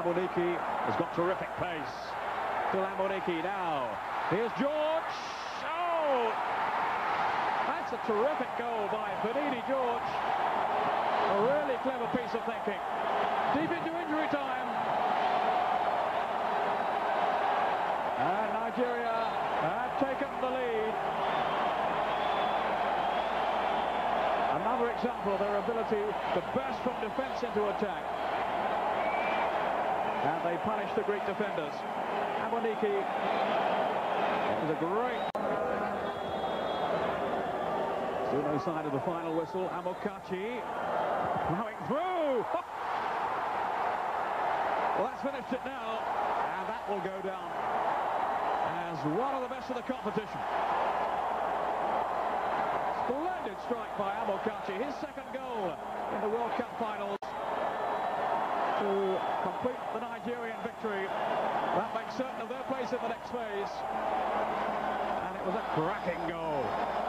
Amunike has got terrific pace. Still Amunike now. Here's George. Oh! That's a terrific goal by Finidi George. A really clever piece of thinking. Deep into injury time. And Nigeria have taken the lead. Another example of their ability to burst from defence into attack. And they punish the Greek defenders. Amunike is a great... Still no sign of the final whistle. Amokachi plowing through. Well, that's finished it now. And that will go down as one of the best of the competition. Splendid strike by Amokachi, his second goal in the World Cup finals to complete the Nigerian victory. That makes certain of their place in the next phase. And it was a cracking goal.